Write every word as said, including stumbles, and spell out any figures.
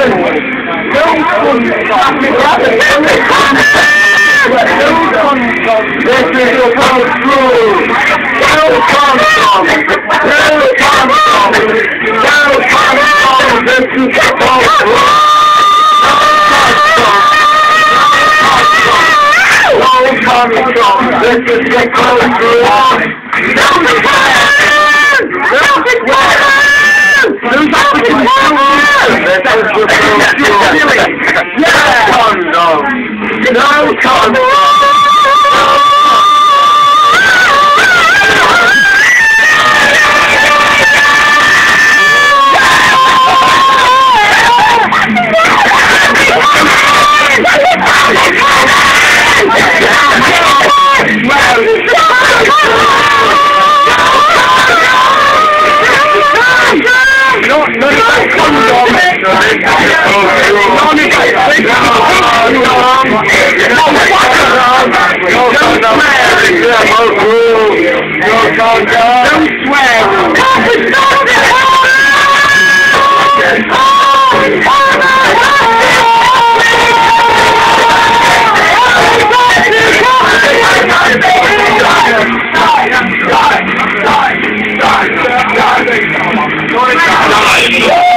This is your post rule. Where it comes from? Where it comes from? Where it comes from? This is your post rule. Where it comes from? This is your post rule. Don't be quiet! Don't be quiet! Don't be quiet! This is your post rule. Yeah! Condom! No condom! Don't swear!